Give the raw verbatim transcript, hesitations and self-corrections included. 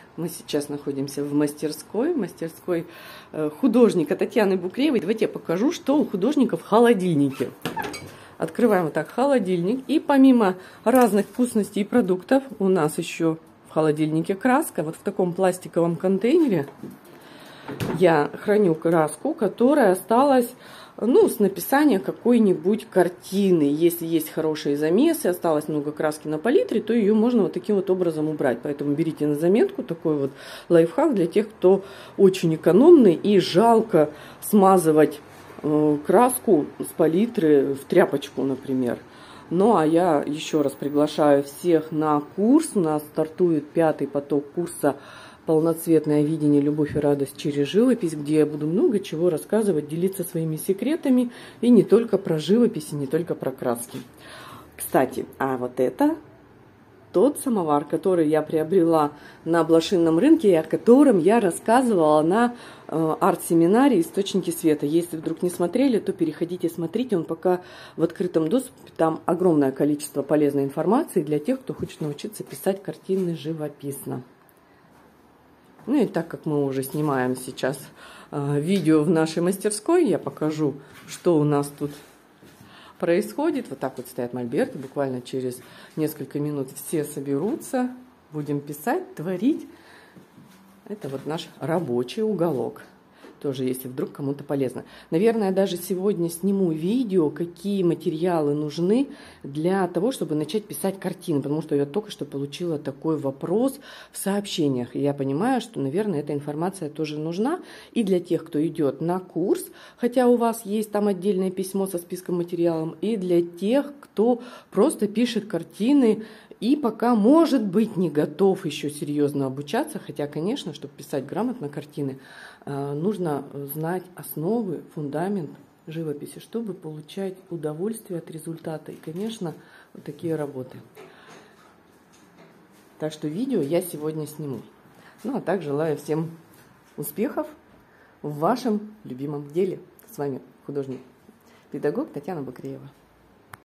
Мы сейчас находимся в мастерской, мастерской художника Татьяны Букреевой. Давайте я покажу, что у художника в холодильнике. Открываем вот так холодильник. И помимо разных вкусностей и продуктов, у нас еще в холодильнике краска. Вот в таком пластиковом контейнере я храню краску, которая осталась, ну, с написания какой-нибудь картины. Если есть хорошие замесы, осталось много краски на палитре, то ее можно вот таким вот образом убрать. Поэтому берите на заметку такой вот лайфхак для тех, кто очень экономный и жалко смазывать э, краску с палитры в тряпочку, например. Ну, а я еще раз приглашаю всех на курс. У нас стартует пятый поток курса «Полноцветное видение. Любовь и радость через живопись», где я буду много чего рассказывать, делиться своими секретами, и не только про живопись, и не только про краски. Кстати, а вот это тот самовар, который я приобрела на блошином рынке, и о котором я рассказывала на э, арт-семинаре «Источники света». Если вдруг не смотрели, то переходите, смотрите. Он пока в открытом доступе. Там огромное количество полезной информации для тех, кто хочет научиться писать картины живописно. Ну и так как мы уже снимаем сейчас э, видео в нашей мастерской, я покажу, что у нас тут происходит. Вот так вот стоят мольберты. Буквально через несколько минут все соберутся. Будем писать, творить. Это вот наш рабочий уголок. Тоже, если вдруг кому-то полезно. Наверное, даже сегодня сниму видео, какие материалы нужны для того, чтобы начать писать картины. Потому что я только что получила такой вопрос в сообщениях. И я понимаю, что, наверное, эта информация тоже нужна. И для тех, кто идет на курс, хотя у вас есть там отдельное письмо со списком материалов, и для тех, кто просто пишет картины и пока, может быть, не готов еще серьезно обучаться. Хотя, конечно, чтобы писать грамотно картины, нужно знать основы, фундамент живописи, чтобы получать удовольствие от результата. И, конечно, вот такие работы. Так что видео я сегодня сниму. Ну, а также желаю всем успехов в вашем любимом деле. С вами художник-педагог Татьяна Букреева.